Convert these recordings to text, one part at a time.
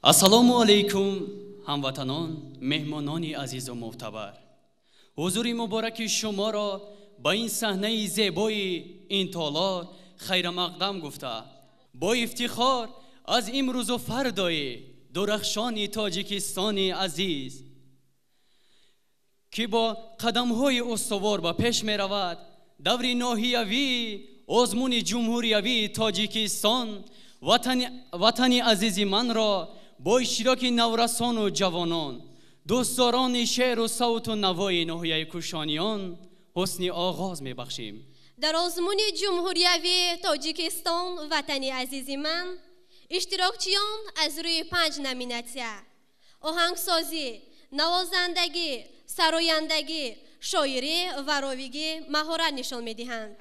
السلام علیکم هموطنان، مهمانان عزیز و معتبر. حضور مبارک شما را با این صحنه زیبای این تالار خیر مقدم گفته با افتخار از امروز و فردای درخشان تاجیکستان عزیز که با قدم‌های استوار به پیش می رود، دور ناحیوی آزمون جمهوریوی تاجیکستان وطن عزیز من را با اشتراک نورسان و جوانان، دوستداران شعر و صوت و نوای ناحیه کوشانیان حسن آغاز می بخشیم. در آزمون جمهوریوی تاجیکستان وطن عزیز من، اشتراکچیان از روی 5 نامیناسیون: آهنگسازی، نوازندگی، سرایندگی، شاعری و راویگی مهارت نشان می‌دهند.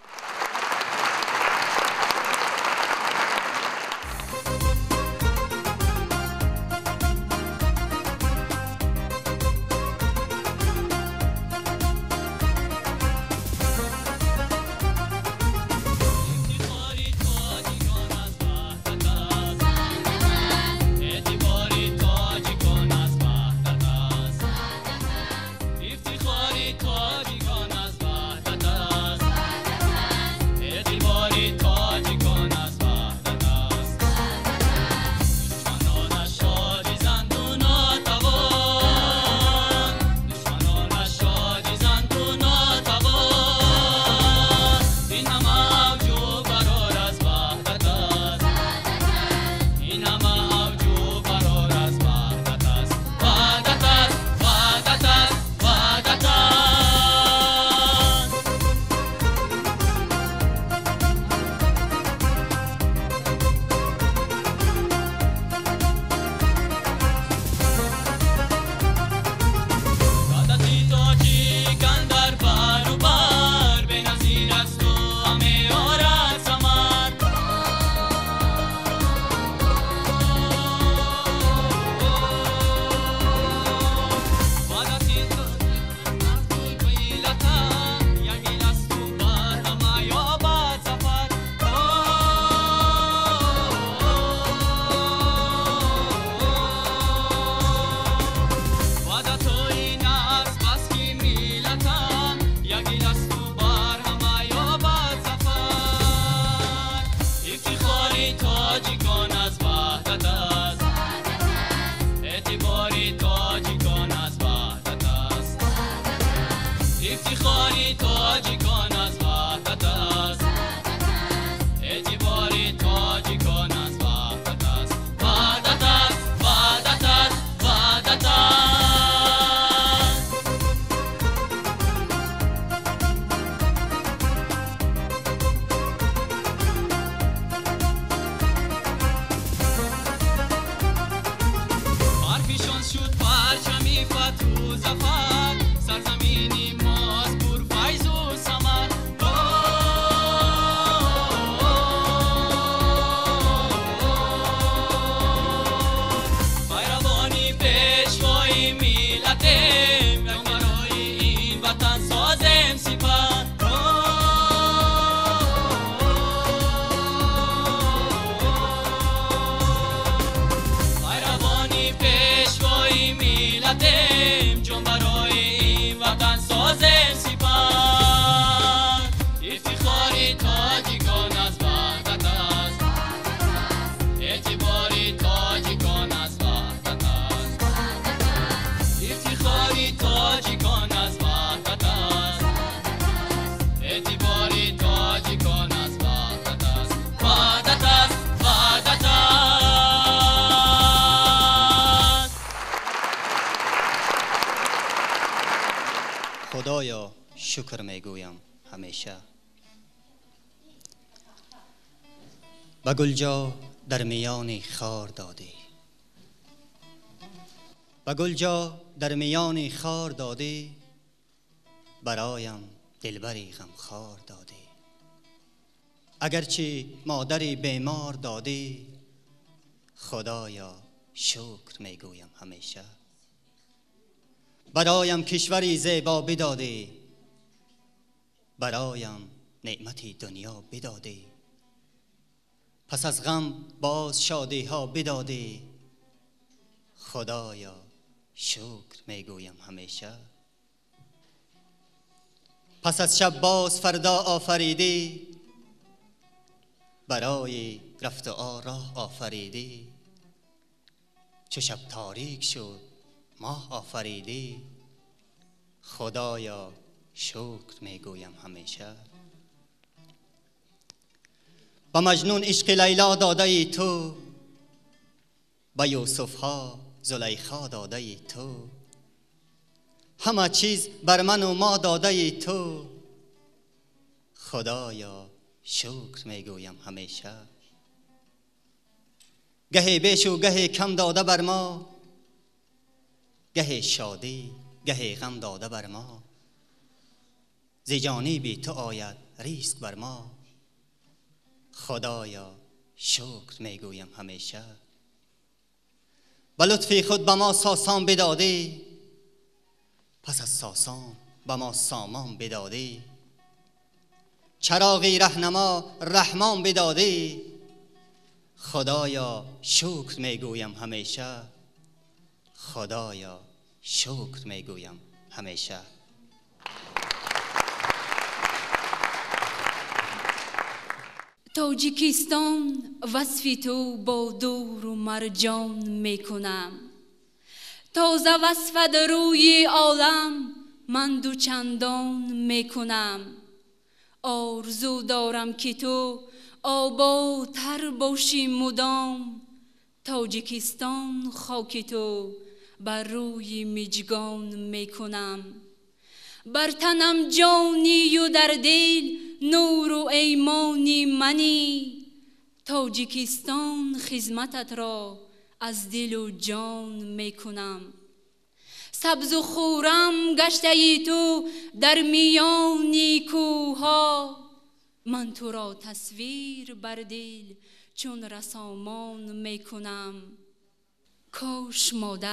خدایا شکر میگویم همیشه. به گلجا در میان خار دادی، به گلجا در میان خار دادی، برایم دلبری غمخوار دادی. اگرچه مادری بیمار دادی، خدایا شکر میگویم همیشه. برایم کشوری زیبا بدادی، برایم نعمتی دنیا بدادی. پس از غم باز شادی ها بدادی، خدایا شکر میگویم همیشه. پس از شب باز فردا آفریدی، برای رفت و راه آفریدی. چو شب تاریک شد ماه آفریدی، خدایا شکر میگویم همیشه. با مجنون عشق لیلا داده ای تو، با یوسف ها زلیخا داده ای تو. همه چیز بر من و ما داده ای تو، خدایا شکر میگویم همیشه. گهی بیش و گهی کم داده بر ما، گهی شادی گهی غم داده بر ما. ز جانبی تو آید ریزق بر ما، خدایا شکر میگویم همیشه. به لطف خود به ما ساسان بدادی، پس از ساسان به ما سامان بدادی. چراغی رهنما رحمان بدادی، خدایا شکر میگویم همیشه. خدایا شکر میگویم همیشه. تاجیکستان وصفی تو با دور و مرجان میکنم، تازه وصفت روی عالم من دو چندان میکنم. آرزو دارم که تو آبادتر باشی مدام، تاجیکستان خاک تو بر روی مژگان میکنم. بر تنم جانی و در دل نور و ایمانی منی، تاجیکستان خدمتت را از دل و جان میکنم. سبز و خورم گشته ای تو در میانی کوها، من تو را تصویر بر دل چون رسامان میکنم. کاش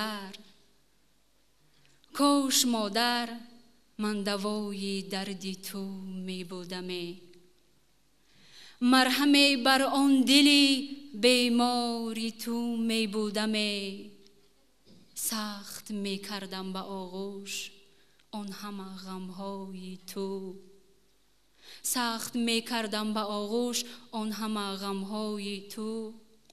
مادر من دوای دردی تو می بودمی، مرهمی بر آن دلی بیماری تو می بودمی. سخت می کردم به آغوش آن همه غمهای تو، سخت می کردم به آغوش آن همه غمهای تو.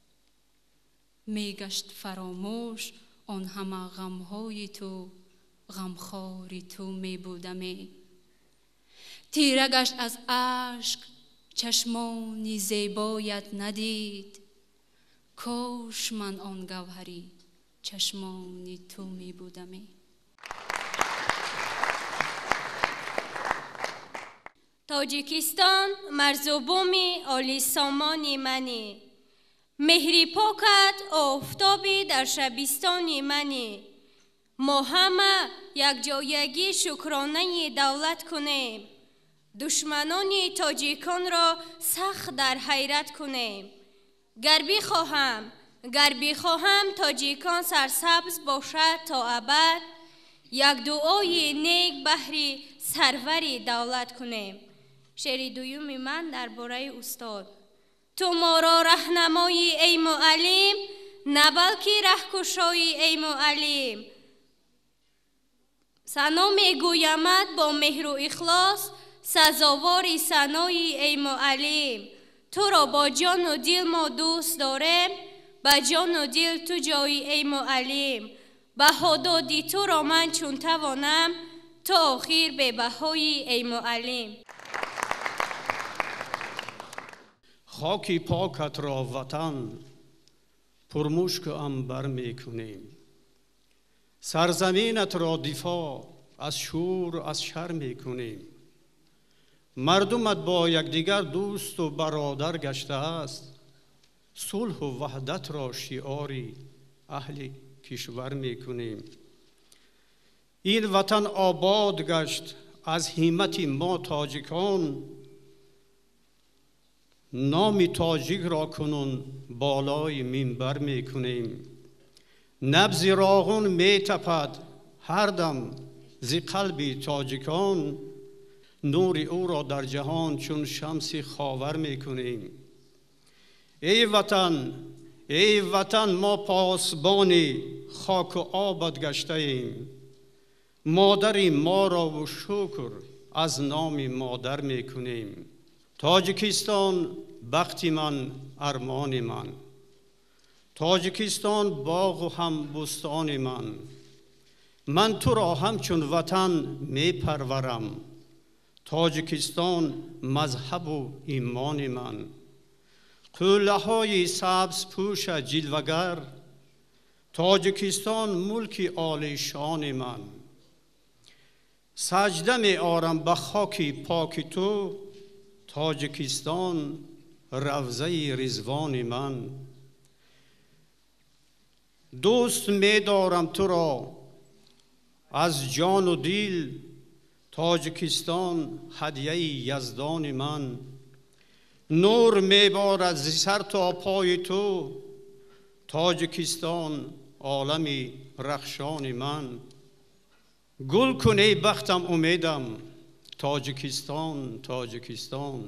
می گشت فراموش آن همه غمهای تو، غمخواری تو می بودمی. تیره گشت از اشک چشمانی زیبایت ندید، کاش من آن گوهری چشمانی تو می بودمی. تاجیکستان مرزبومی عالی سامانی منی، مهری پاکت آفتابی در شبستانی منی. ما همه یک جایگی شکرانه دولت کنیم، دشمنان تاجیکان را سخت در حیرت کنیم. گر بخواهم تاجیکان سرسبز باشد تا ابد، یک دعای نیک بهر سروری دولت کنیم. شعر دوم من درباره استاد. تو ما را رهنمایی ای معلم، نه بلکه رهکشایی ای معلم. ثنا میگویمت با مهر و اخلاص، سزاوار ثنایی ای معلم. تو را با جان و دل ما دوست داریم، با جان و دل تو جایی ای معلم. بهادادی تو را من چون توانم، تا آخر به بهایی ای معلم. خاکی پاکت را وطن پرمشک و عنبر میکنیم، سرزمینت را دفاع از شور و از شر میکنیم. مردمت با یکدیگر دوست و برادر گشته است، صلح و وحدت را شعاری اهل کشور میکنیم. این وطن آباد گشت از همت ما تاجیکان، نام تاجیک را کنون بالای منبر میکنیم. نبض راغون میتپد هر دم ز قلب تاجیکان، نور او را در جهان چون شمس خاور میکنیم. ای وطن ای وطن ما پاسبانی خاک و آبت گشته ایم. مادری ما را و شکر از نام مادر میکنیم. تاجیکستان بخت من، ارمان من. تاجیکستان باغ و هم بستان من تو را همچون وطن می پرورم. تاجیکستان مذهب و ایمان من. قله های سبز پوش جلوگر، تاجیکستان ملک عالی شان من. سجده می آرم به خاک پاک تو، تاجیکستان روضه رضوان من. دوست می دارم تو را از جان و دل، تاجیکستان هدیه یزدان من. نور می بارد ز سر تا پای تو، تاجیکستان عالمی رخشان من. گل کن ای بختم امیدم، تاجیکستان تاجیکستان.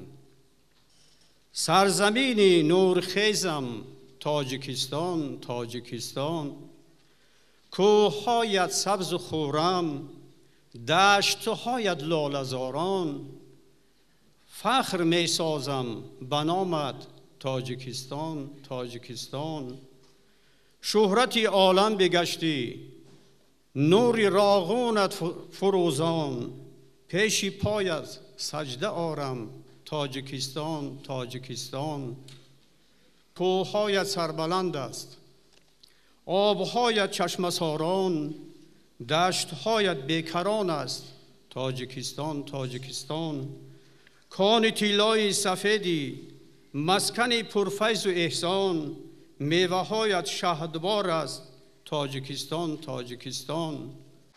سرزمین نورخیزم، تاجیکستان تاجیکستان. کوه‌هایت سبز و خرم، دشت‌هایت لاله‌زاران. فخر می سازم به نامت، تاجیکستان تاجیکستان. شهرت عالم بگشتی، نور راغونت فروزان. پیش پایت سجده آرم، تاجیکستان تاجیکستان. کوه‌هایت سربلند است، آب‌هایت چشمه‌ساران. دشت‌هایت بیکران است، تاجیکستان تاجیکستان. کان طلای سفیدی، مسکن پرفیض و احسان. میوه‌هایت شهدبار است، تاجیکستان تاجیکستان.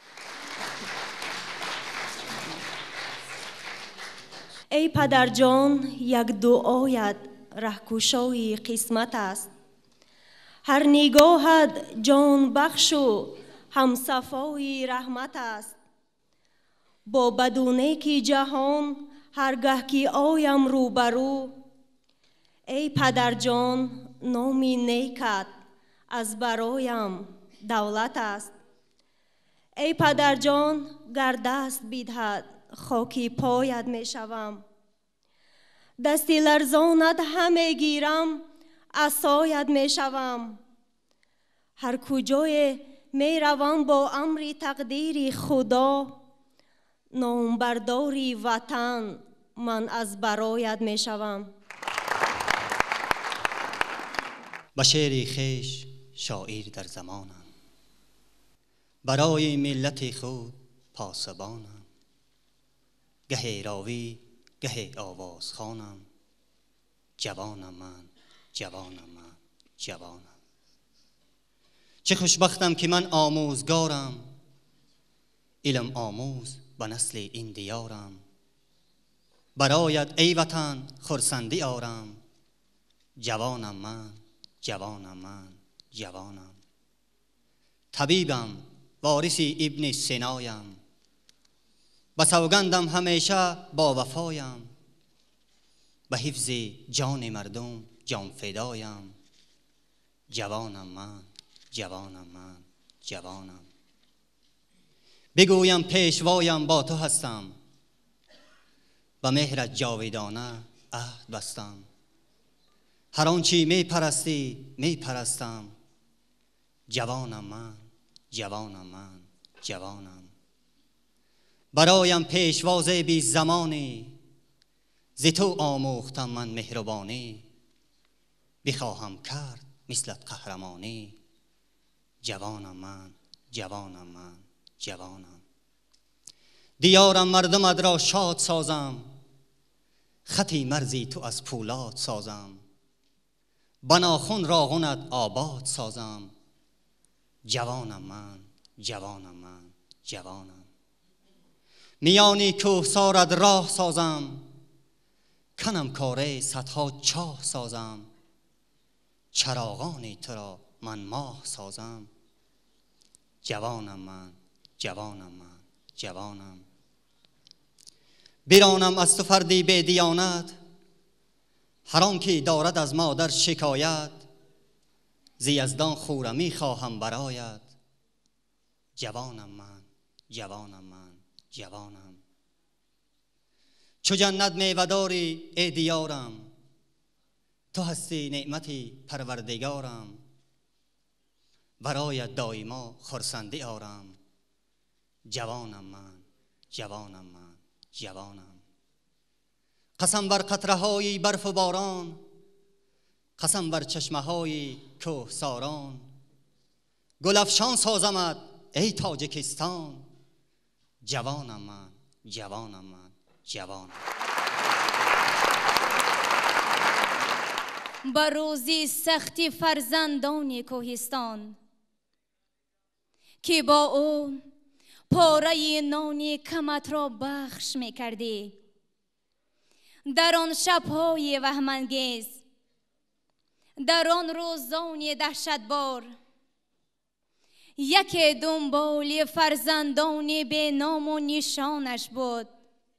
ای پدر جان، یک دعایت رهکشای قسمت است. هر نگاهت جان بخش و همصفای رحمت است. با بدونه کی جهان هرگه که آیم روبرو، ای پدر جان نامی نیکت از برایم دولت است. ای پدر جان گر دست بدهد خاکی پایت می شوم. دستی لرزانت همه گیرم عصایت می شوم. هر کجای می روم با امر تقدیر خدا، نامبرداری وطن من از برایت می شوم. به شعر خویش شاعر در زمانم، برای ملت خود پاسبانم. گه راوی گه آواز خوانم، جوانم من جوانم من جوانم. چه خوشبختم که من آموزگارم، علم آموز به نسل این دیارم. برایت ای وطن خرسندی آرم، جوانم من جوانم من جوانم. طبیبم وارث ابن سینایم، به سوگندم همیشه با وفایم. به حفظ جان مردم جان فدایم، جوانم من جوانم من جوانم. بگویم پیشوایم با تو هستم، به مهرت جاودانه عهد بستم. هر آنچه می پرستی می پرستم، جوانم من جوانم من جوانم. برایم پیشواز بی زمانی، ز تو آموختم من مهربانی. بخواهم کرد مثلت قهرمانی، جوانم من جوانم من جوانم. دیارم مردمت را شاد سازم، خطی مرزی تو از پولاد سازم. بناخون راغونت آباد سازم، جوانم من جوانم من جوانم. میانی کوهسارت راه سازم، کنم کاره صدها چاه سازم. چراغان تو را من ماه سازم، جوانم من جوانم من جوانم. برانم از تو فردی بی دیانت، هر آن که دارد از مادر شکایت. ز یزدان خورمی خواهم برایت. جوانم من، جوانم من، جوانم. چو جنت میوه‌داری ای دیارم، تو هستی نعمتی پروردگارم. برایت دایما خرسندی آرم. جوانم من، جوانم من، جوانم. قسم بر قطره‌های برف و باران، قسم بر چشمه‌های کوهساران. گل افشان سازمت ای تاجیکستان. جوانم من، جوانم من، جوانم. بر روزی سختی فرزندان کوهستان، که با او پاره نانی کمت را بخش می کردی. در آن شب‌های وهم‌انگیز، در آن روزان دهشتبار، یکی دنبال فرزندان به نام و نشانش بود،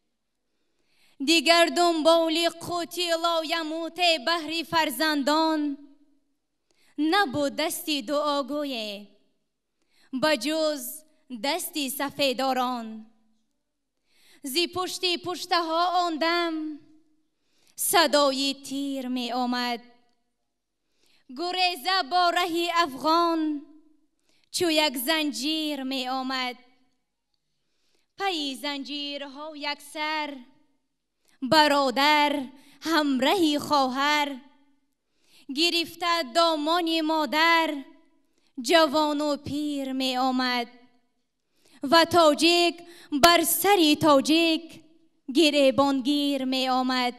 دیگر دنبال قوتی لایموت بهر فرزندان نبود. دستی دعاگوی بجز دستی سفیداران. زی پشتی پشته ها آن دم صدای تیر می آمد. گریزه با رهی افغان چو یک زنجیر می آمد. پی زنجیرها یک سر، برادر همراهی خواهر، گرفته دامان مادر جوان و پیر می آمد. و تاجیک بر سری تاجیک گریبانگیر می آمد.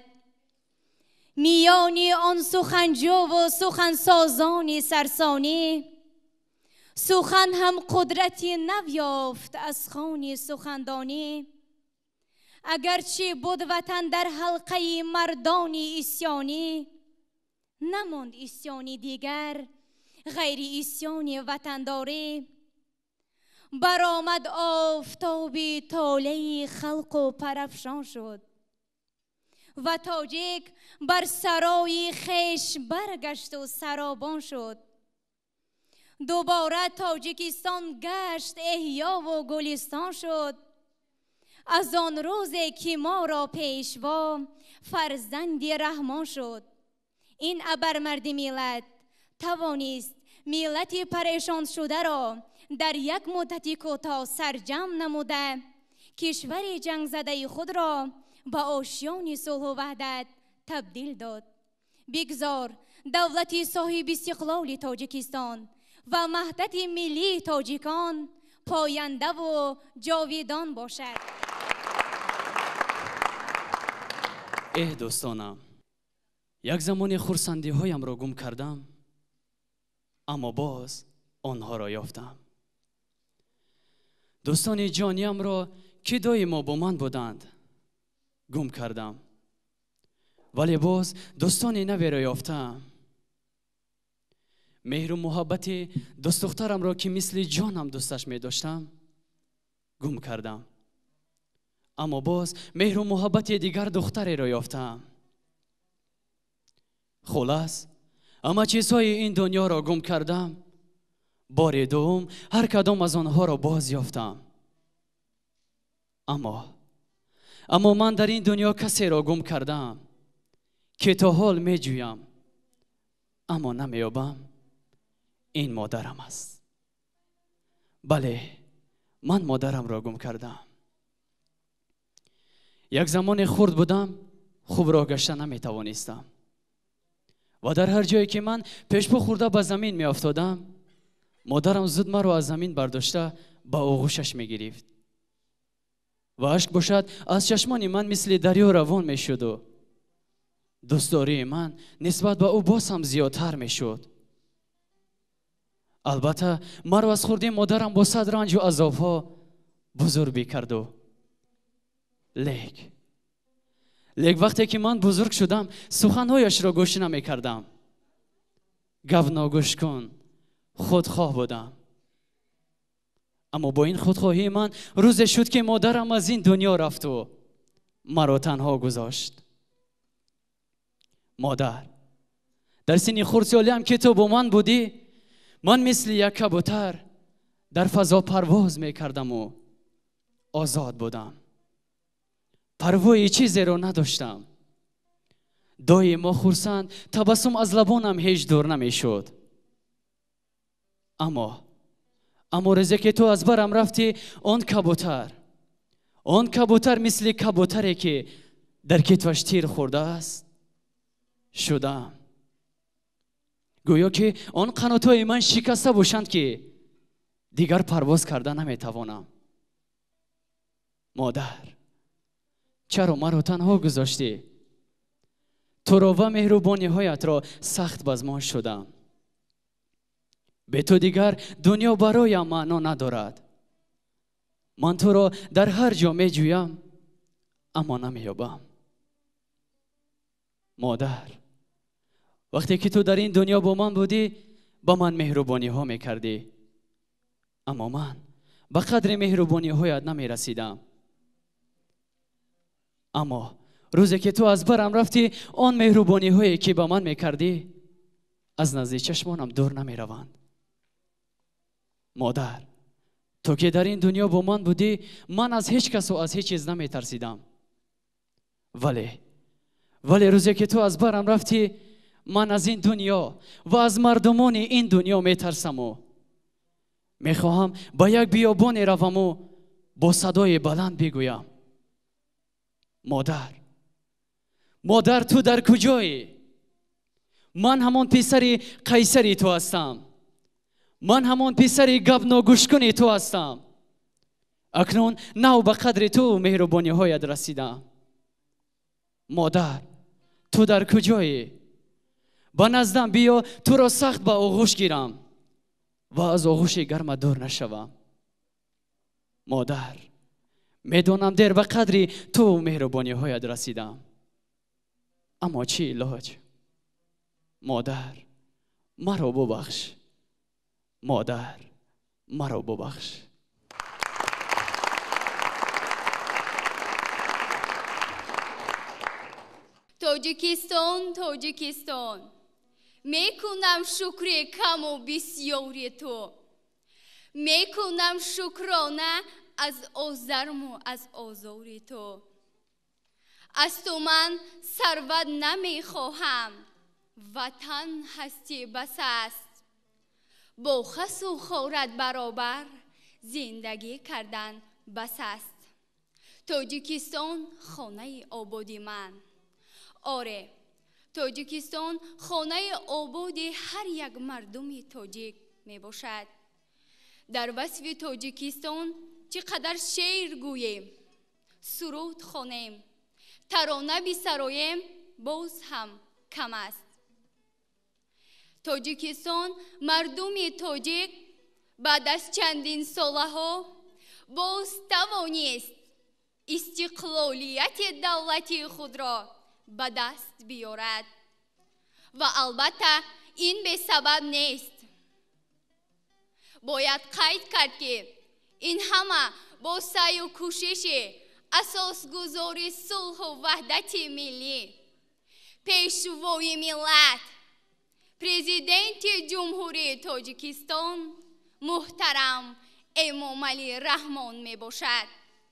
میانی آن سخنجو و سخنسازان سرسانی، سخن هم قدرتی نیافت از خوان سخندانی. اگرچه بود وطن در حلقه مردان اسیانی، نماند اسیانی دیگر غیر اسیان وطنداری. برآمد آفتابی طالع خلق و پرافشان شد. و تاجیک بر سرای خویش برگشت و سرابان شد. دوباره تاجیکستان گشت احیا و گلستان شد. از آن روزی که ما را پیشوا فرزندی رحمان شد. این ابرمرد ملت توانست ملت پریشان شده را در یک مدتی کوتاه سرجم نموده، کشور جنگ زده خود را به آشیان صلح و وحدت تبدیل داد. بگذار دولت صاحب استقلال تاجیکستان و وحدت ملی تاجیکان پاینده و جاویدان باشد. دوستانم، یک زمان خرسندی هایم را گم کردم، اما باز آنها را یافتم. دوستان جانیم را که دائما با من بودند گم کردم، ولی باز دوستان نوی را یافتم. مهر و محبت دوست دخترم را که مثل جانم دوستش می داشتم گم کردم، اما باز مهر و محبت دیگر دختری را یافتم. خلاص اما چیزهای این دنیا را گم کردم، بار دوم هر کدام از آنها را باز یافتم. اما من در این دنیا کسی را گم کردم که تا حال می جویم اما نمیابم. این مادرم است. بله، من مادرم را گم کردم. یک زمان خرد بودم، خوب راه گشتن نمی توانستم و در هر جایی که من پیشپا خورده به زمین می افتادم، مادرم زود مرا از زمین برداشته به آغوشش می گرفت و اشک باشد از چشمان من مثل دریا روان می شد و دوستداری من نسبت به او باز هم زیادتر می شد. البته مرا از خردی مادرم با صد رنج و عذابها بزرگ کرد و لیک وقتی که من بزرگ شدم سخنهایش را گوش نمی کردم. گو گوش کن، خودخواه بودم. اما با این خودخواهی من روزی شد که مادرم از این دنیا رفت و مرا تنها گذاشت. مادر، در سن خردسالی هم که تو با من بودی من مثل یک کبوتر در فضا پرواز میکردم و آزاد بودم. پروای چیزی رو نداشتم. دائما خرسند تبسم از لبانم هیچ دور نمیشد. اما روزی که تو از برم رفتی، آن کبوتر مثل کبوتری که در کتفش تیر خورده است شدم. گویا که آن قناتهای من شکسته باشند که دیگر پرواز کرده نمیتوانم. مادر، چرا مرا تنها گذاشتی؟ تو را و مهربانی هایت را سخت بزمان شدم. به تو دیگر دنیا برایم معنا ندارد. من تو را در هر جا می جویم اما نمیابم. مادر، وقتی که تو در این دنیا با من بودی با من مهربانی ها می کردی، اما من به قدر مهربانی هایت نمی رسیدم. اما روزی که تو از برم رفتی، آن مهربانی هایی که با من می کردی از نزد چشمانم دور نمی روند. مادر، تو که در این دنیا با من بودی، من از هیچ کس و از هیچ چیز نمی ترسیدم. ولی روزی که تو از برم رفتی، من از این دنیا و از مردمان این دنیا می ترسم و می خواهم با یک بیابان روم و با صدای بلند بگویم: مادر تو در کجایی؟ من همان پسر قیصری تو هستم. من همان پسر گبنا گوشکنی تو هستم. اکنون نو به قدر تو مهربانی هایت رسیدم. مادر تو در کجایی؟ با نزدم بیا تو را سخت به آغوش گیرم و از آغوش گرم دور نشوم. مادر، میدونم دیر به قدری تو مهربانی هایت رسیدم، اما چی علاج؟ مادر مرا ببخش. مادر مرا ببخش. تاجیکستان میکنم شکر کم و بسیاری تو. میکنم شکرانه از آزرم و از آزاری تو. از تو من ثروت نمیخواهم، وطن هستی بس است. با خس و خورت برابر زندگی کردن بس است. تاجیکستان خانه آبادی من. آره، تاجیکستان خانه آبادی هر یک مردم تاجیک می باشد. در وصف تاجیکستان چقدر شعر گوییم، سرود خوانیم، ترانه بسرایم، باز هم کم است. تاجیکستان مردم تاجیک بعد از چندین سالها باز توانست استقلالیت دولتی خود را به دست بیارد و البته این به سبب نیست. باید قید کرد که این همه با سعی و کوشش اساسگذاری صلح و وحدت ملی، پیشوای ملت، پرزیدنت جمهوری تاجیکستان محترم امام علی رحمان می باشد.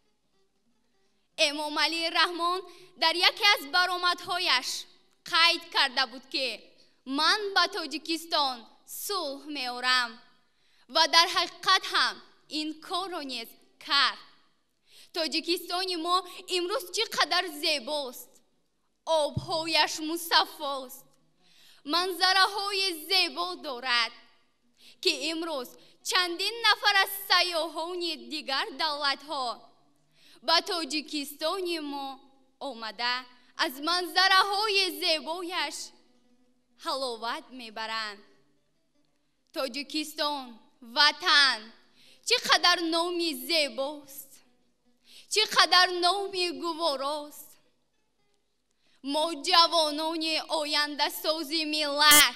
امام علی رحمان در یکی از برآمدهایش قید کرده بود که من با تاجیکستان صلح می آورم و در حقیقت هم این کار را نیز کرد. تاجیکستان ما امروز چقدر زیباست، آبهایش مصفاست، منظره های زیبا دارد که امروز چندین نفر از سیاحان دیگر دولت ها به تاجیکستان ما آمده از منظره های زیبایش حلاوت میبرند. تاجیکستان وطن چقدر نامی زیباست، چقدر نامی گواراست. ما جوانان آینده سازی ملت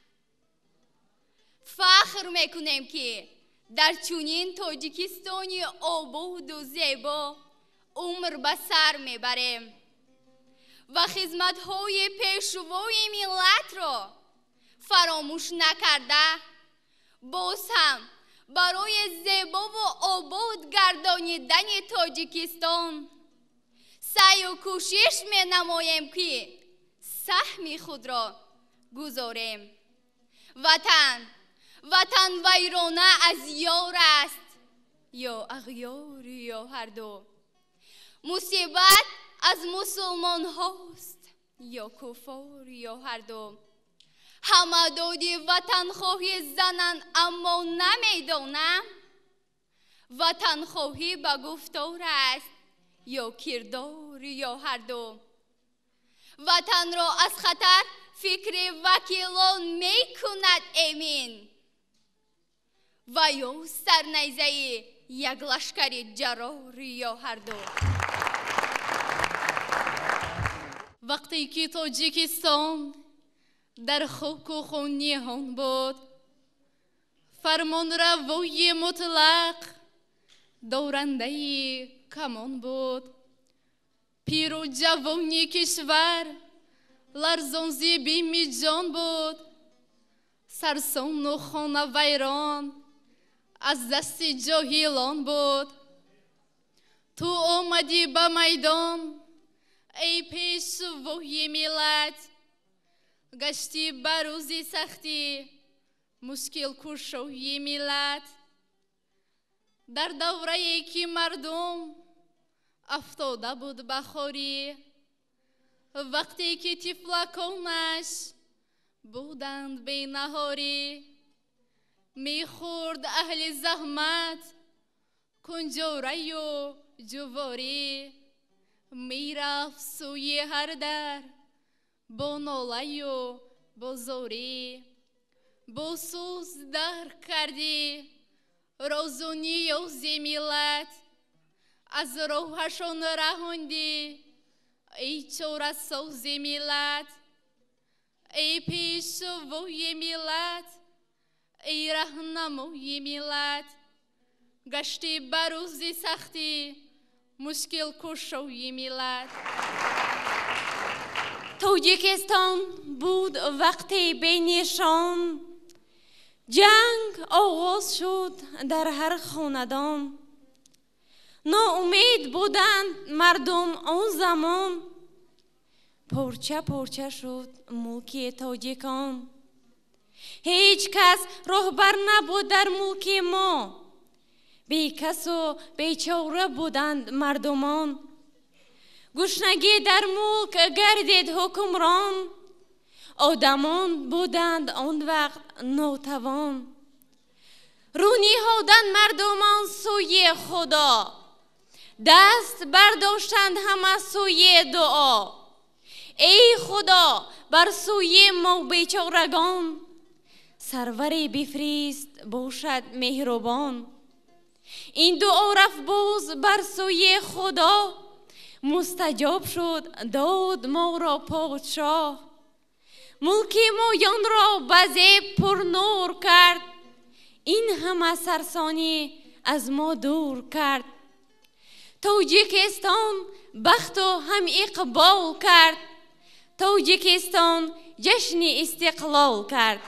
فخر میکنیم که در چنین تاجیکستان آباد و زیبا عمر به سر میبریم و خدمت‌های پیشوای ملت را فراموش نکرده باز هم برای زیبا و آباد گردانیدن تاجیکستان سعی و کوشش می نماییم که سهم خود را گذاریم. وطن ویرانه از یار است یا اغیار یا هر دو. مصیبت از مسلمان هاست یا کفار یا هر دو. همه دادی وطن خواهی زنن اما نمیدانم وطن خواهی به گفتار است یا کردار یا هر دو. وطن را از خطر فکر وکیلان می کند امین و یا سرنیزه یک لشکر جرار یا هر دو. وقتی که تاجیکستان در خاک و خون نهان بود، فرمان روای مطلق دورنده کمان بود. پیر و جوانی کشور لرزان ز بیم جان بود. سرسان و خانه ویران از دست جاهلان بود. تو آمدی به میدان ای پیشوای ملت، گشتی بر روزی سختی مشکل کشای ملت. در دوره که مردم افتاده بود بخوری، وقتی که طفلکانش بودند بی نهاری، میخورد اهل زحمت کنجوره و جواری. میرفت سوی هر در با ناله و با زاری. با سوز در کردی راز و نیاز ملت، از راهشان رهاندی ای چاره ساز ملت. ای پیشوای ملت، ای راهنمای ملت، گشتی بر روزی سختی مشکل کشای ملت. تاجیکستان بود وقتی بینشان جنگ آغاز شد در هر خاندان. ناامید بودند مردم آن زمان، پرچه پرچه شد ملک تاجیکان. هیچ کس راهبر نبود در ملک ما، بی کس و بیچاره بودند مردمان. گشنگی در ملک گردید حکمران، آدمان بودند آن وقت ناتوان. رو نهادند مردمان سوی خدا، دست برداشتند همه سوی دعا. ای خدا بر سوی ما بیچارگان، سروری بفریست باشد مهربان. این دعا رفت باز بر سوی خدا، مستجاب شد داد ما را پادشاه. ملک مایان را به زیب پر نور کرد، این همه سرسانی از ما دور کرد. تاجیکستان بخت و هم اقبال کرد، تاجیکستان جشن استقلال کرد.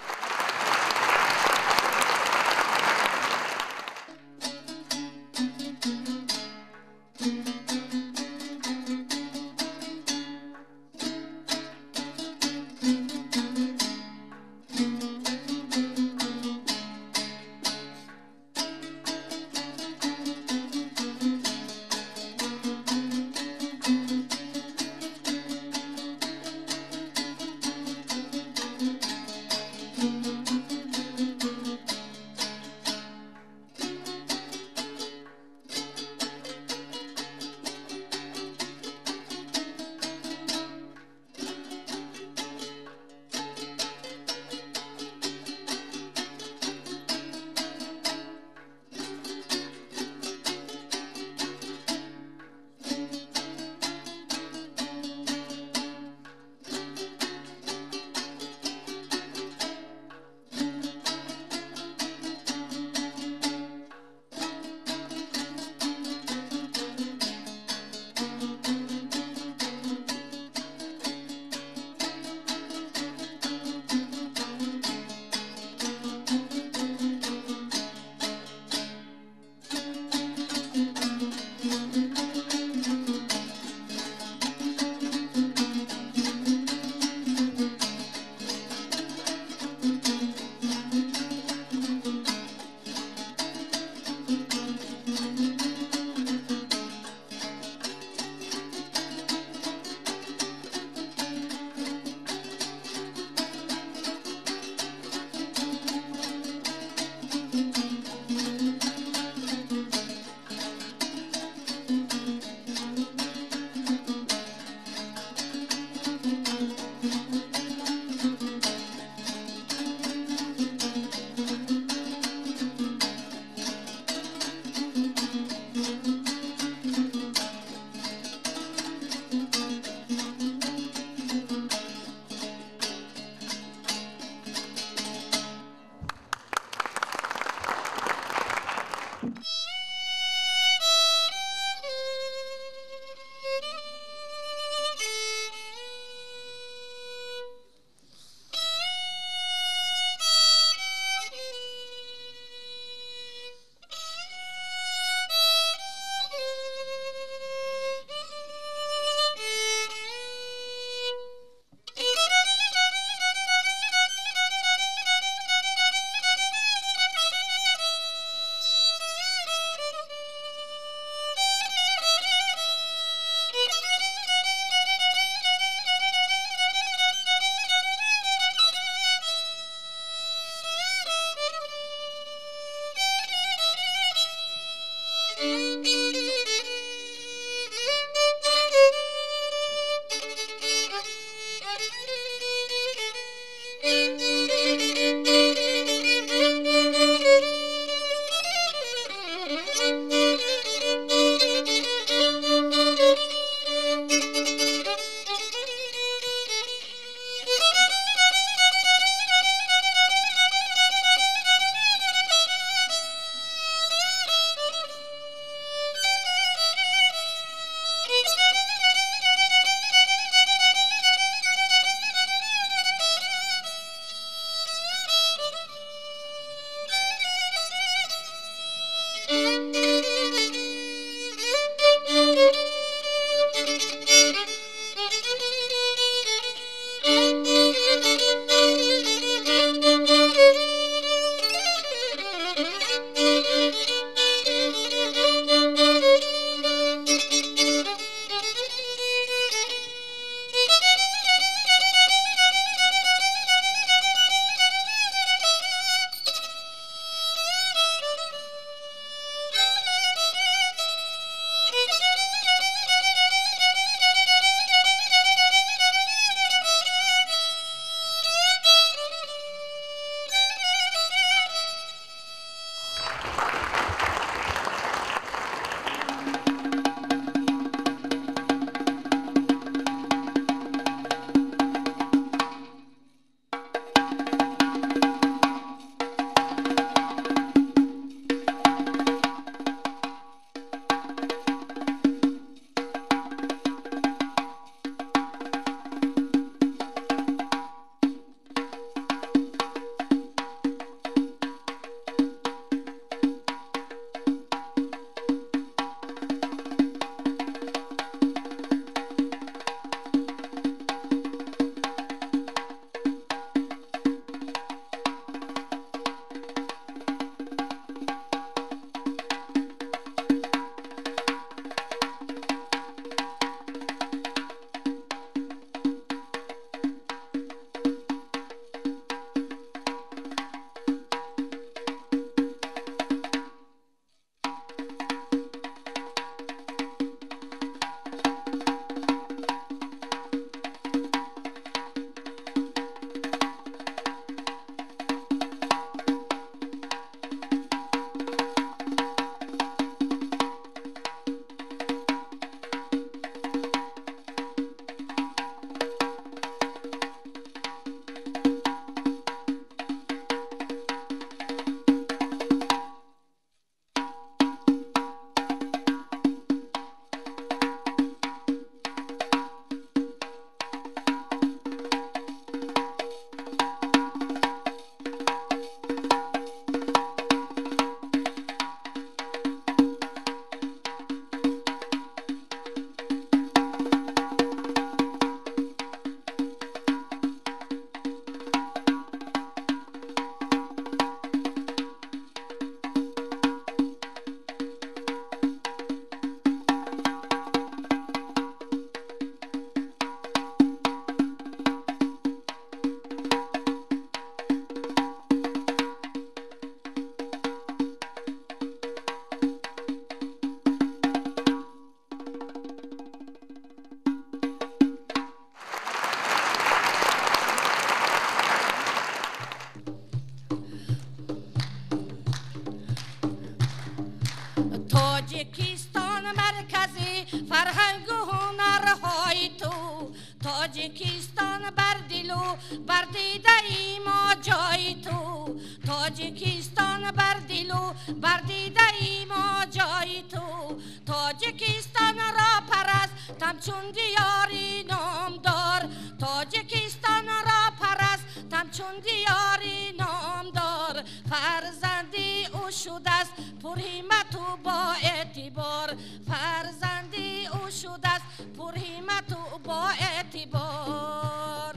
فرهنگ و هنرهای تو تاجیکستان بر دل و بر دیده ای ما جای تو تاجیکستان بر دل و بر دیده ای ما جای تو تاجیکستان را پرستم چون دیاری نامدار تاجیکستان را پرستم چون دیاری نامدار فرزندی او شده است پر همت و با اعتبار فرزندی او شده است پر همت و با اعتبار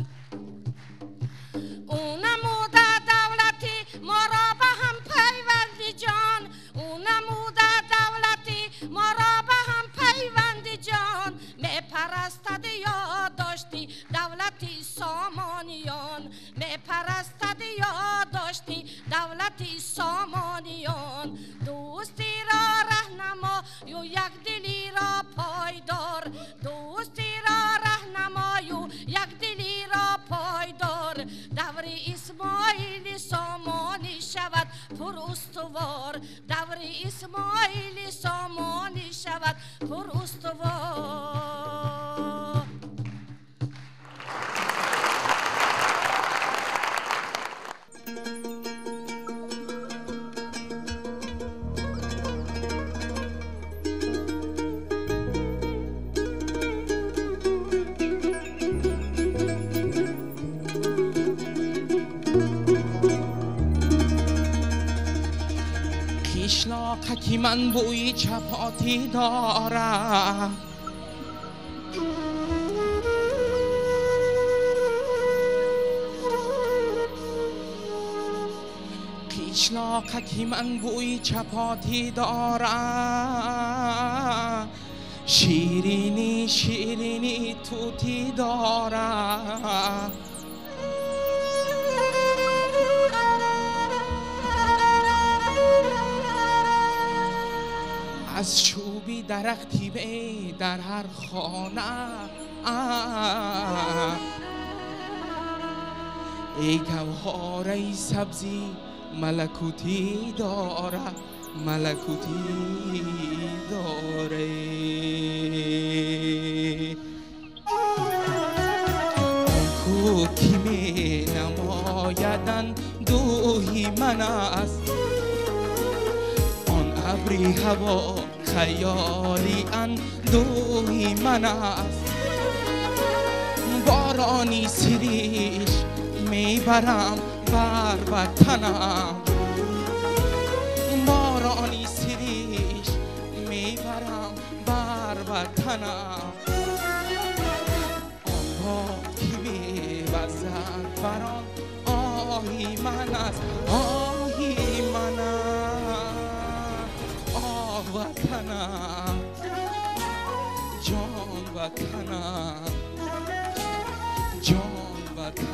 او نموده دولتی ما را به هم پیوند جان او نموده دولتی ما را به هم پیوند جان می پرستد یاد داشتی دولتی سامانیان می پرستد یاد داشتی دولتی سامانیان دوستی را رهنما یو یک دلی را پایدار دوستی را رهنما یو یک دلی را پایدار دور اسماعیل سامانی شود پر استوار دور اسماعیل سامانی شود پر استوار کشلاقکی من بوی چپاتی دارم کشلاقکی من بوی چپاتی دارم شیرینی شیرینی توتی دارم از چوبی درختی به در هر خانه ای گوهره سبزی ملکوتی داره ملکوتی داره آن کو کی می نمایدن دوهی من است ابری هوا خیالی اندوهی من است بارانی سریش میبرم بر وطنم بارانی سریش میبرم بر وطنم آن باد که میوزد بران آهی من است آهی من است وطنم جان وطنم جان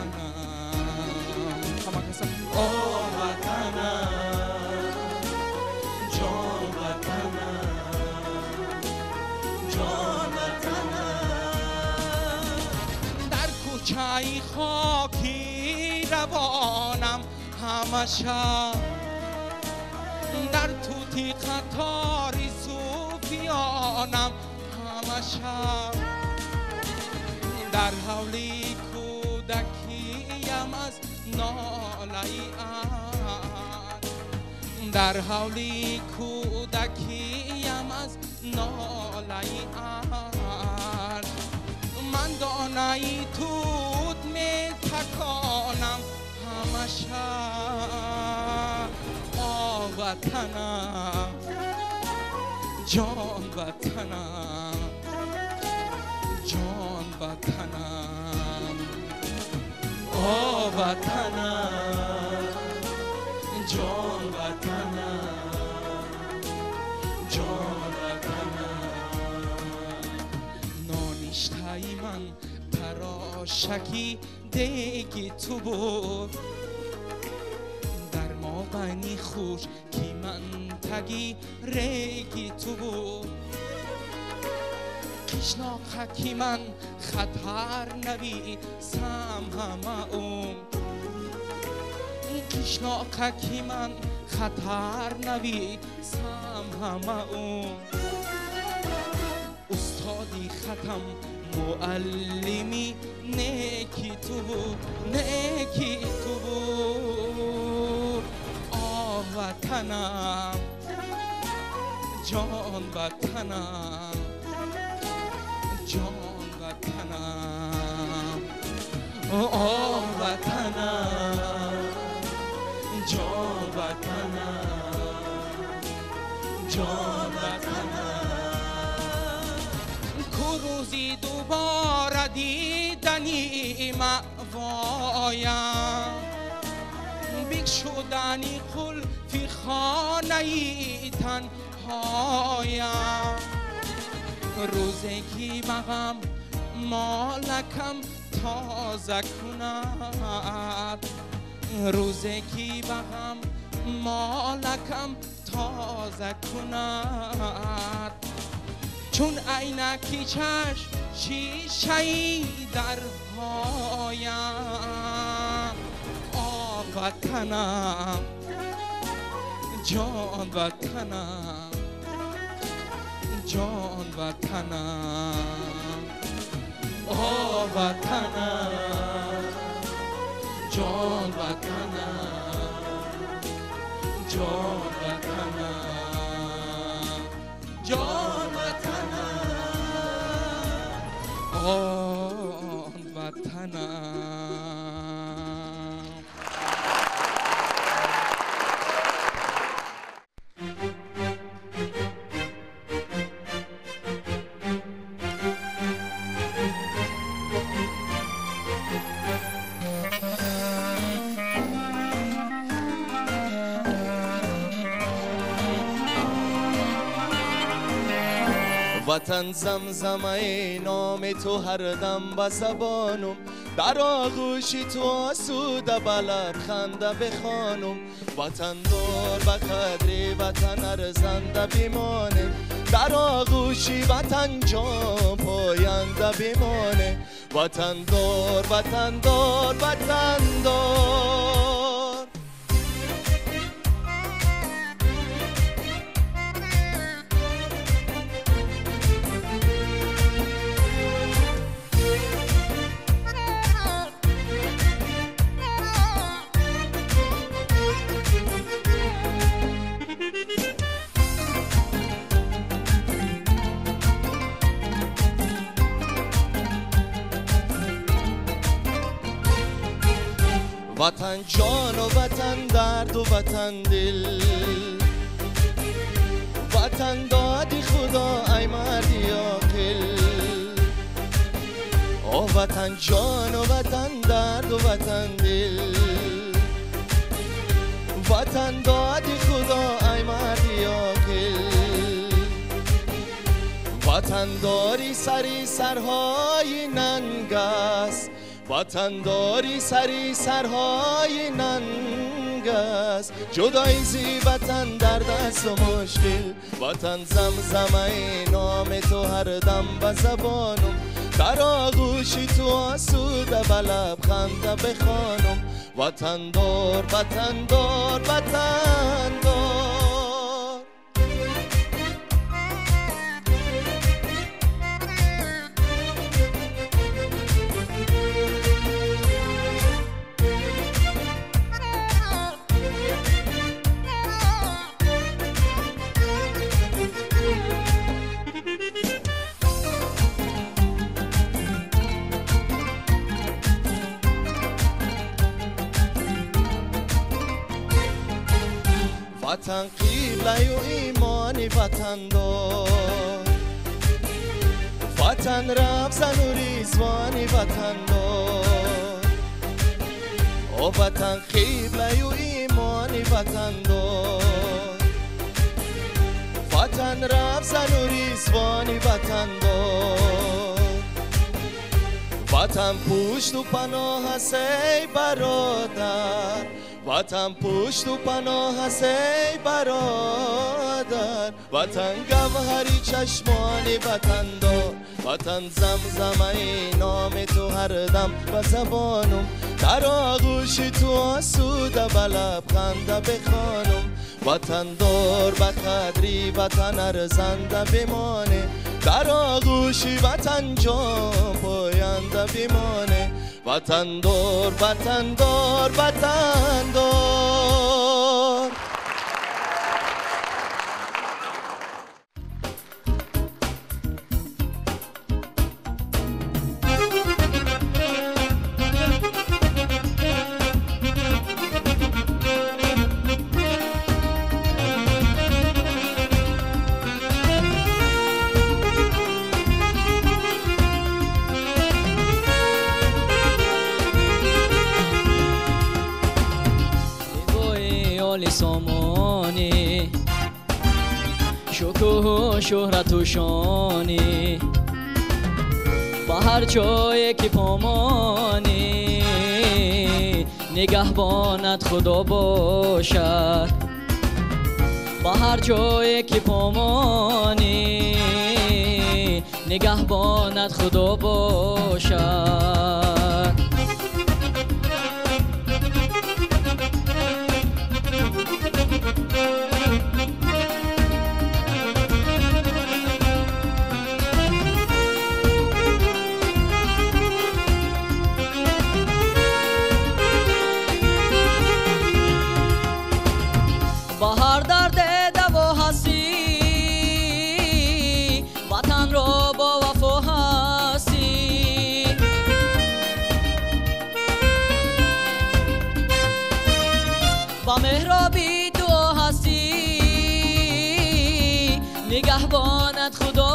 وطنم همه کسم آه وطنم جان وطنم جان وطنم در کوچه خاکی روانم همه شب در توتی قطاری صوفیانم همه شب در حولی کودکیم از ناله در حولی کودکیم از ناله من دانه توت می تکانم همه شب وطنم جان وطنم جان وطنم آه وطنم جان وطنم جان وطنم نانشتای من تراشکی دیگی تو بود بنی خوش کی من تگی ریگی تو بود کشلاق کی من خطر نبی سم همه اون کشلاق کی من خطر نبی سم همه اون خطم معلمی نیکی تو بود نیکی تو بود آه وطنم جان وطنم جان وطنم آه وطنم جان وطنم جان وطنم کو روزی دوباره دیدنی مأوایم بیک شدنی قلفی خانه تنهایم روزی که مغم مالکم تازه کند روزی که بغم مالکم تازه کند چون عینکی چشم شیشه‌ای درهایم آه وطنم جان وطنم جان وطنم آه وطنم جان وطنم جان وطنم جان وطنم آن وطنم وطن زمزمه نام تو هر دم به زبانم در آغوشی تو آسوده بلد خنده بخوانم وطن دار به قدری وطن ارزنده بیمانه در آغوشی وطن جان پاینده بیمانه وطن دار وطن دار وطن دار وطن جان و وطن درد و وطن دل وطن دادی خدا ای مردی عاقل وطن جان و وطن درد و وطن دل وطن دادی خدا ای مردی عاقل وطن داری سری سرهای ننگ است وطن داری سری سرهای ننگ است جدایی زی وطن در دست و مشکل وطن زمزمه نام تو هر دم به زبانم در آغوشی تو آسوده به لبخنده بخوانم وطن دار وطن دار وطن دار وطن قیبله و ایمانی وطن دار وطن رمزن و ریزوانی وطن دار وطن قیبله و ایمانی وطن دار وطن رمزن و ریزوانی وطن دار وطن پشت و پناه هست ای برادر وطن پشت و پناه هست ای برادر وطن گوهری چشمانی وطن دار وطن زمزمه نام تو هر دم و زبانم در آغوشی تو آسوده به لبخنده بخوانم وطن دار به قدری وطن ارزنده بمانه در آغوش وطن جان پاینده بیمانه وطن دار وطن دار وطن دار. سامانی شکوه و شهرت و شانی با هر جایی که پامانی نگهبانت خدا باشد با هر جایی که پامانی نگهبانت خدا باشد. بهار درد دوا هستی وطن را با وفا هستی با مهرابی دعا هستی نگهبانت خدا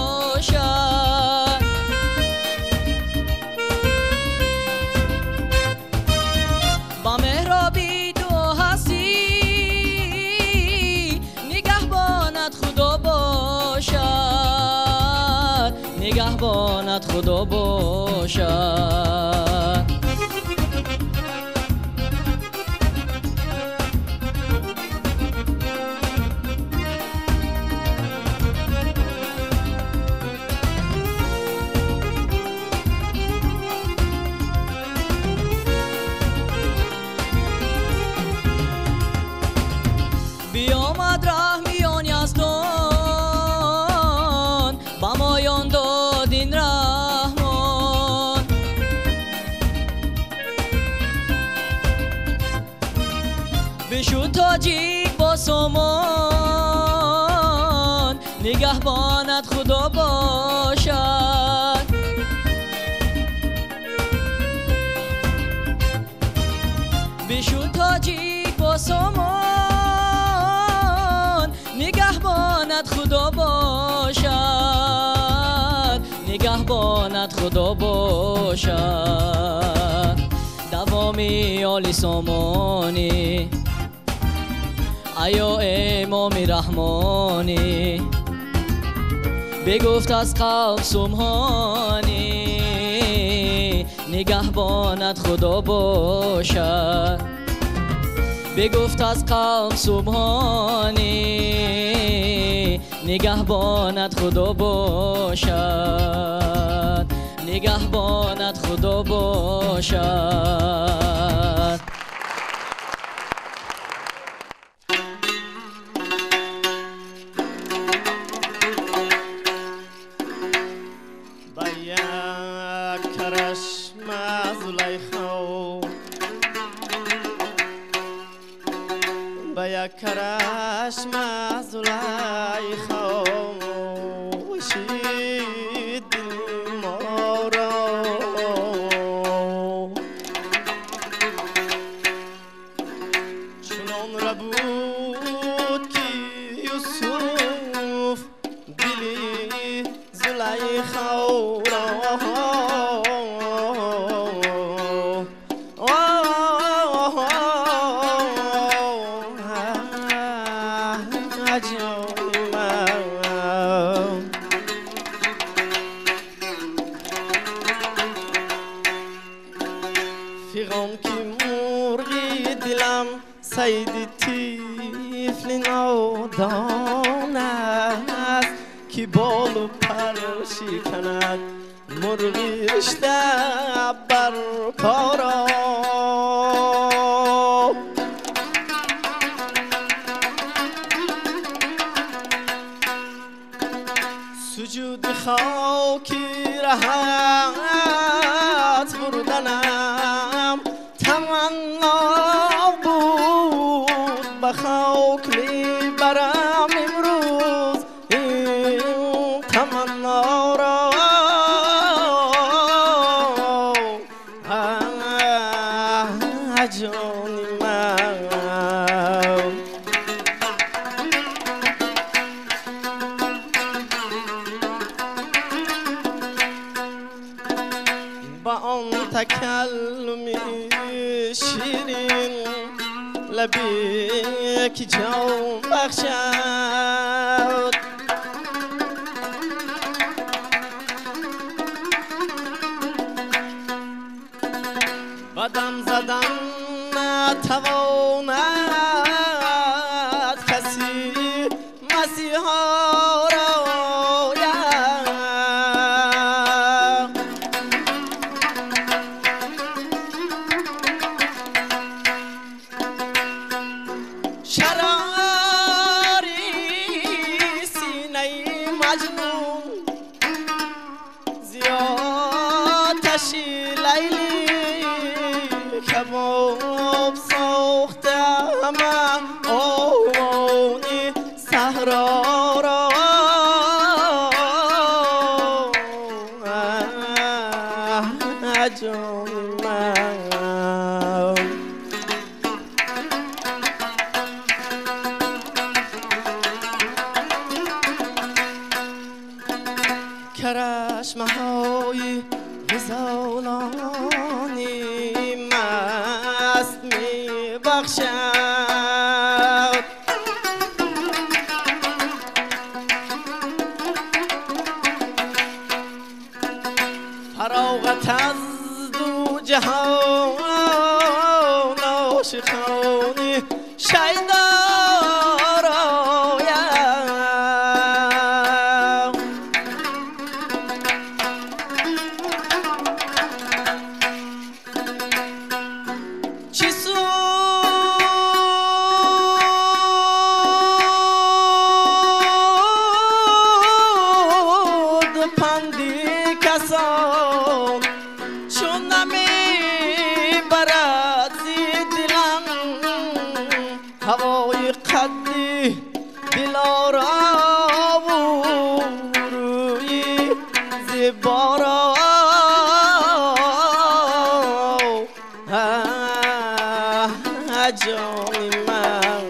باشد با مهرابی دعا هستی خدا باشد نگهبانت خدا باشد. بیامد رحمیان یزدان با مایان داد این رحمان بشد تاجیک با سامان نگهبانت خدا باشد بشد تاجیک با سامان نگهبانت خدا باشد نگهبانت خدا باشد. دوامی آل سامانی ایا امام رحمانی بگفت از قلب سبحانی نگهبانت خدا باشد بگفت از قلب سبحانی نگهبانت خدا باشد نگهبانت خدا باشد. کرشم زلیخا وشید دل ما را چنان ربود که یوسف دلی زلیخا را فیغان که مرغی دلم سید طفل نادان است که بال و پر شکند مرغی رشته بر پا سجود خاکی رهت بردنم تمنا بود به خاک میبرم امروز این تمنا را جانی من با آن تکلمی شیرین لبی که جان بخشد بدم زدن نتواند کسی مسیحا را شراری سینه مجنون زیادشی لیلی کباب ساخته همه آوانی صحرا را جان من کرشمه های غزالانی مست می بخشد فراغت از دو جهان عاشقانی شیدار آید چی سود پندی کسان چون نمی برد زی دلم هوای قدی دلارا و روی زیبارا جانی من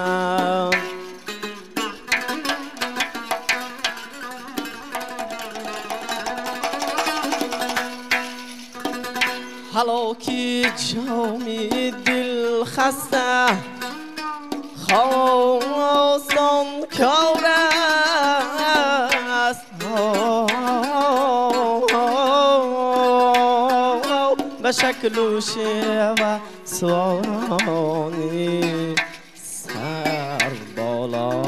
حالا که جامی دل خسته خواستم کار است به شکل و شیوه سوارانی سر بالا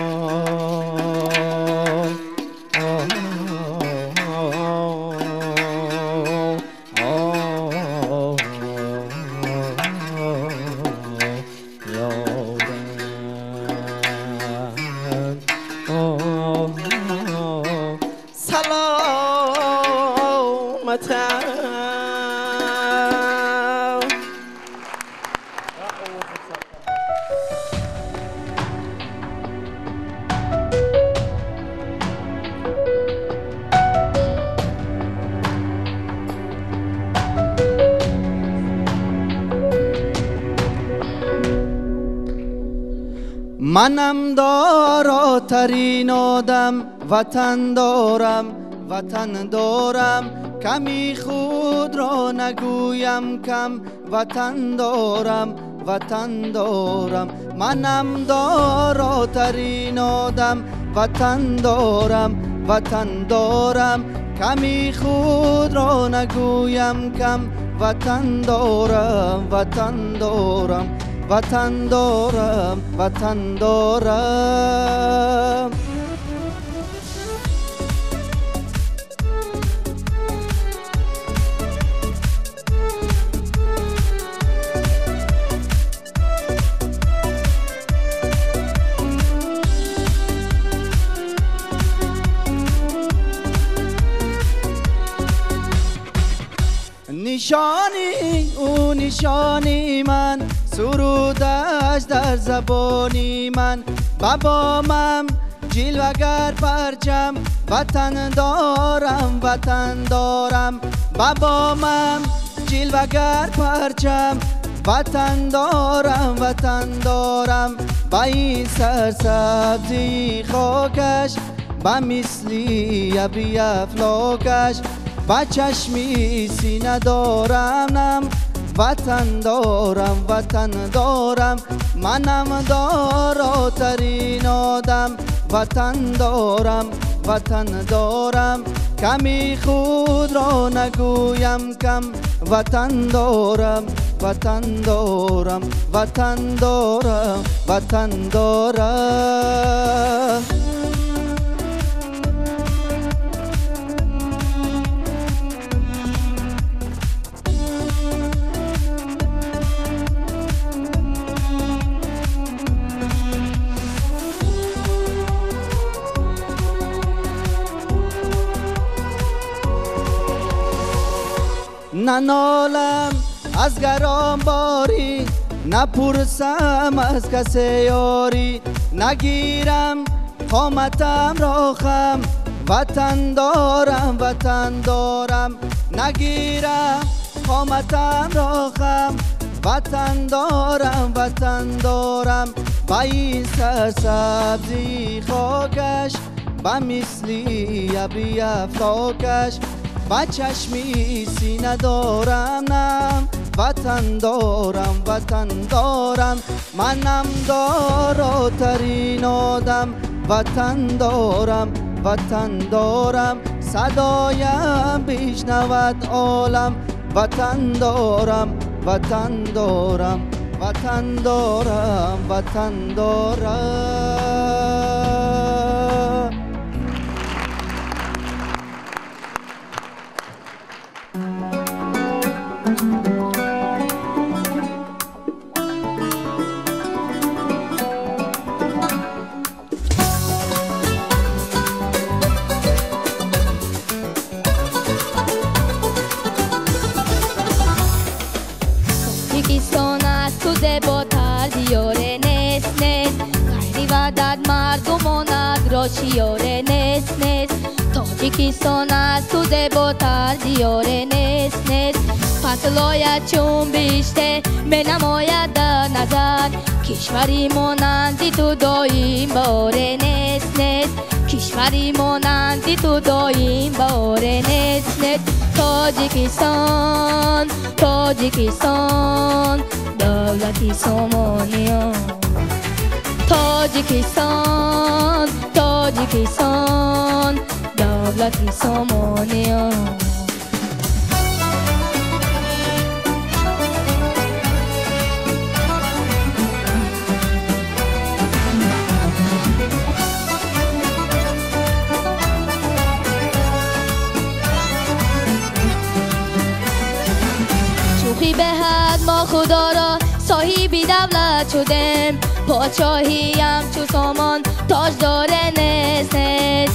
منم داراترین آدم وطن دارم کمی خود را نگویم کم وطن دارم منم داراترین آدم وطن دارم کمی خود را نگویم کم وطن دارم وطن دارم نشانی او نشانی من، سرودش در زبانی من. بابامم جلوگر پرچم، وطن دارم وطن دارم. بابامم جلوگر پرچم، وطن دارم وطن دارم. با این سرسبزی خاکش، با مثلی ابری افلاکش، با چشمی سینه دارم. وطن دارم وطن دارم، منم داراترین آدم. وطن دارم وطن دارم، کمی خود را نگویم کم. وطن دارم وطن دارم وطن دارم وطن دارم. ننالم از گران باری، نپرسم از کسی یاری. نگیرم قامتم را خم، وطن دارم وطن دارم. نگیرم قامتم را خم، وطن دارم وطن دارم. با این سرسبزی خاکش، با مثلی ابری افلاکش، با چشمی سینه دارم. وطن دارم وطن دارم، منم داراترین آدم. وطن دارم وطن دارم، صدایم بشنود عالم. وطن دارم وطن دارم وطن دارم وطن دارم. شیاره نس نس، تاجیکستان از تو زیباتر دیاره نس نس. فصلایت چون بیشته می نماید در نظر، کشوری مانندی تو دایم باره نس نس. کشوری مانندی تو دایم باره نس نس. تاجیکستان تاجیکستان دولتی سامانیان. تاجیکستان تاجیکستان دولتی سامانیان. شوخی به حد ما خدا را صاحبی دولت شدیم، پادشاهیم چو سامان تاجدار نس نس.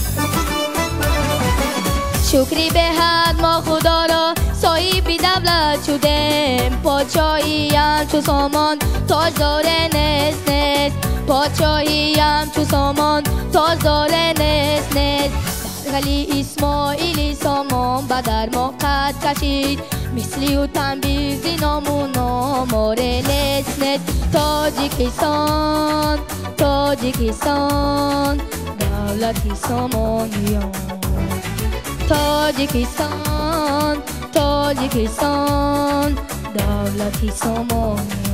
شکری به حد ما خدا را صاحبی دولت شدیم، پادشاهیم چو سامان تاجدار نس نس. پادشاهیم چو سامان تاجدار نس نس. ولی اسماعیلی سامان به در ما قد کشید، مثلی و تنبیزی نامون آماره نس نس. تاجیکستان تاجیکستان دولتی سامانیان. تاجیکستان تاجیکستان دولتی سامانیان.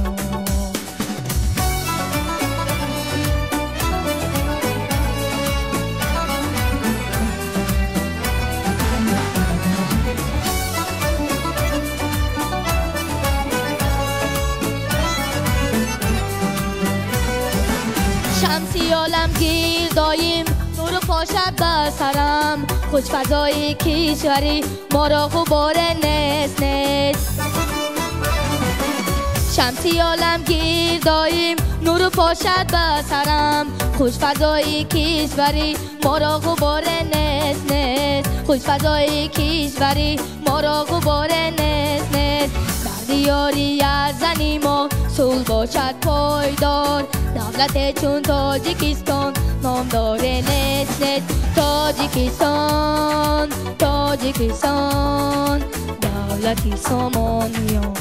شمسی عالم گیر دایم نور پاشد بر سرم، خوش فضای کشوری ما را غبار نس نس. شمسی عالم گیر دایم نور پاشد بر سرم، خوش فضای کشوری ما را غبار نس نس. خوش فضای کشوری ما را غبار نس نس. دیاری از زنی ما صلح باشد پایدار دولت چون تاجیکستان نام داره نت نت تاجیکستان تاجیکستان دولتی سامانیان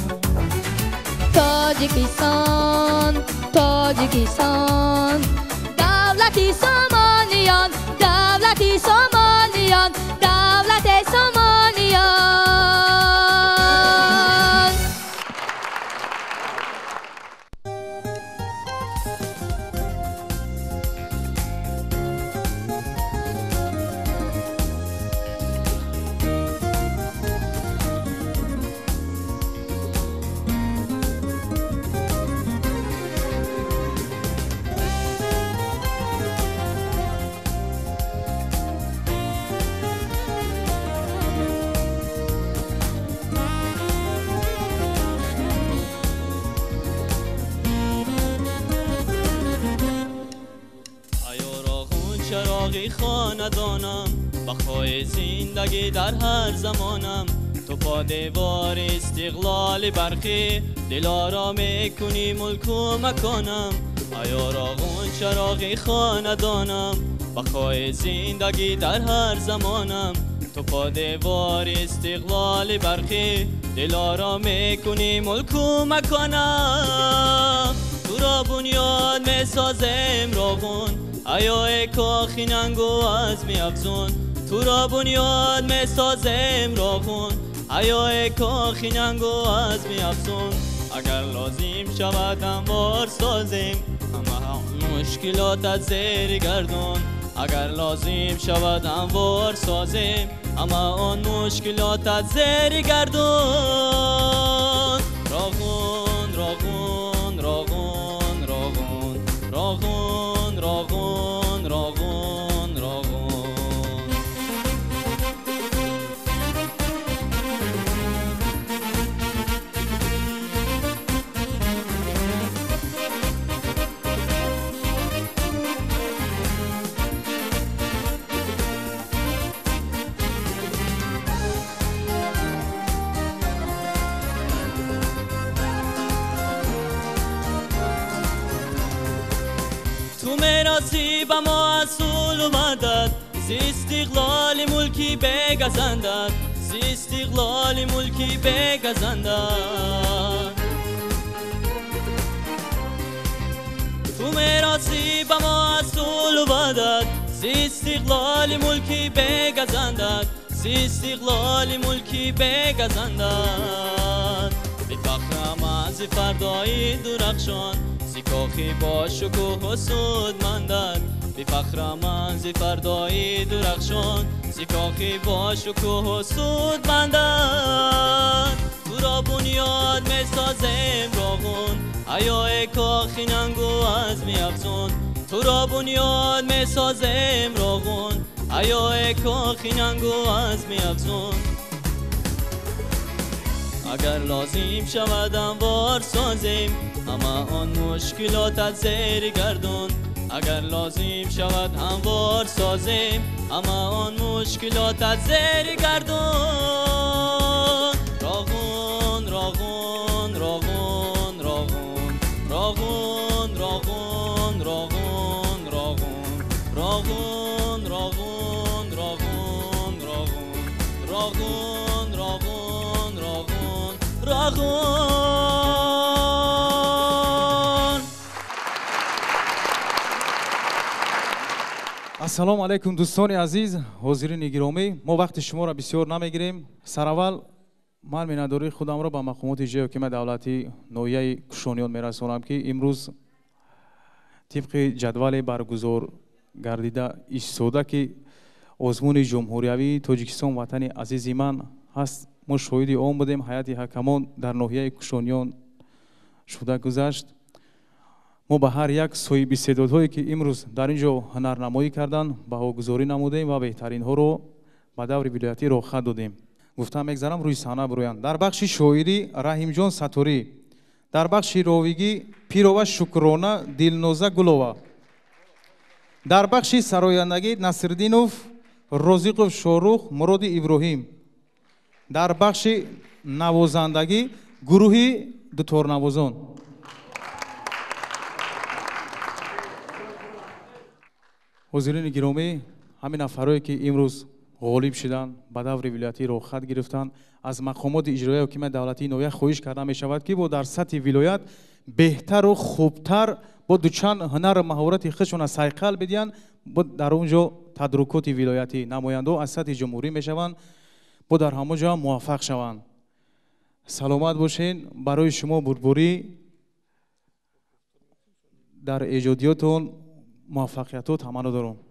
تاجیکستان تاجیکستان دولتی سامانیان دولتی سامانیان دولت سامانیان چراغی خاندانم بخوای زندگی در هر زمانم تو پا دیوار استقلال برخی دلارا میکنی ملک و مکانم ایاراغون چراغی خاندانم بخوای زندگی در هر زمانم تو پا دیوار استقلال برخی دلارا میکنی ملک و مکانم تو را بنیاد میسازم راغون ایای کاخی ننگو از می افزون تو را بنیاد می سازم راغون ایای کاخی ننگو از می افزون اگر لازم شود هموار سازیم همه مشکلات از زیر گردون اگر لازم شود هموار سازیم همه آن مشکلات از زیر گردون راغون راغون راغون راغون راغون راغون راغون راغون میراسی به ما اصول اومدد زی استقلال ملکی بگزندد زی استقلال ملکی بگزندد تو میراسی به ما اصول اومدد زی استقلال ملکی بگزندد زی استقلال ملکی بگزندد به فخرم از فردای درخشان زیکاخی با شکوه و سود مندد بی فخرم از فردای درخشان زیکاخی با شکوه و سود مندد تو را بنیاد می سازم راغون ایای کاخی ننگو از می افزون تو را بنیاد می سازم راغون ایای کاخی ننگو از می افزون اگر لازم شود هموار سازیم همه آن مشکلات از زیر گردون اگر لازم شود هموار سازیم همه آن مشکلات از زیر گردون راغون راغون راغون راغون راغون راغون راغون راغون راغون راغون راغون راغون راغون راغون راغون. السلام علیکم دوستان عزیز حاضرین گرامی ما وقت شما را بسیار نمیگیریم سراول من میناداری خودم را به مقامات اجرایی حکومت دولتی نویه کشانیان میرسانم که امروز طبق جدول برگزار گردیده ایستاده که آزمون جمهوریوی تاجیکستان وطن عزیز من هست ما شاهد آن بودیم هیئت حکمان در ناحیه کشانیان شده گذشت ما به هر یک صاحب استعدادهایی که امروز در اینجا هنرنمایی کردن بهاگذاری نمودیم و بهترین ها رو به دور ولایتی راه دادیم گفتم میگذارم روی صحنه برویند در بخش شاعری رحیم جان ستوری در بخش راویگی پیرو شکرانه دلنوزه گلوه در بخش سرایندگی نصرالدینوف رازیقوف شاروخ مراد ابراهیم در بخش نوازندگی گروهی دوتارنوازان حضورین گرامی، همین نفرایی که امروز غالب شدن به دور ولایتی رو خط گرفتن از مقامات اجرایی حکومت دولتی نویه خواهش کرده می شود که با در سطح ولایت بهتر و خوبتر با دوچند هنر و مهارت خودشون از سایقل بدین با در اونجا تدارکات ولایتی نماینده از سطح جمهوری می شوند با در همه جا موفق شوند. سلامت باشین. برای شما بربری در ایجادیاتون موفقیتات تمنا دارم.